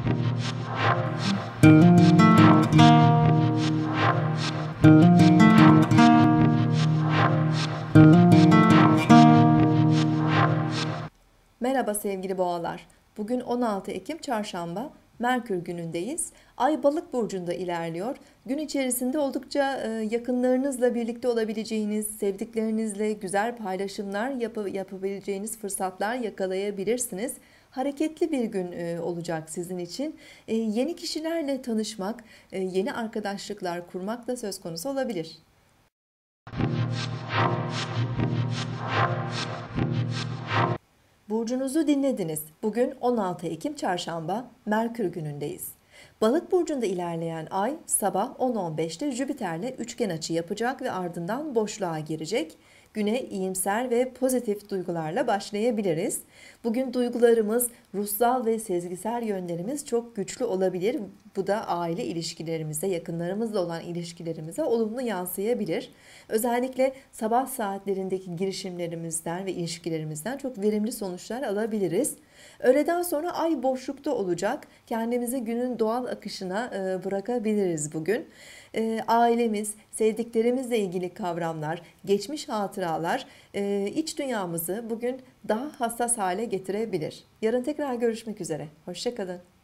Merhaba sevgili boğalar. Bugün 16 Ekim Çarşamba, Merkür günündeyiz. Ay Balık burcunda ilerliyor. Gün içerisinde oldukça yakınlarınızla birlikte olabileceğiniz, sevdiklerinizle güzel paylaşımlar yapabileceğiniz fırsatlar yakalayabilirsiniz. Hareketli bir gün olacak sizin için. Yeni kişilerle tanışmak, yeni arkadaşlıklar kurmak da söz konusu olabilir. Burcunuzu dinlediniz. Bugün 16 Ekim Çarşamba, Merkür günündeyiz. Balık burcunda ilerleyen ay sabah 10.15'te Jüpiter'le üçgen açı yapacak ve ardından boşluğa girecek. Güne iyimser ve pozitif duygularla başlayabiliriz. Bugün duygularımız, ruhsal ve sezgisel yönlerimiz çok güçlü olabilir. Bu da aile ilişkilerimize, yakınlarımızla olan ilişkilerimize olumlu yansıyabilir. Özellikle sabah saatlerindeki girişimlerimizden ve ilişkilerimizden çok verimli sonuçlar alabiliriz. Öğleden sonra ay boşlukta olacak. Kendimizi günün doğal akışına bırakabiliriz bugün. Ailemiz, sevdiklerimizle ilgili kavramlar, geçmiş hatıralar iç dünyamızı bugün daha hassas hale getirebilir. Yarın tekrar görüşmek üzere. Hoşça kalın.